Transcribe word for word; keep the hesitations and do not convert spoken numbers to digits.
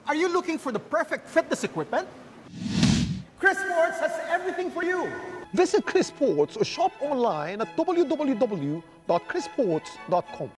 Are you looking for the perfect fitness equipment? Chris Sports has everything for you. Visit Chris Sports or shop online at w w w dot chris sports dot com.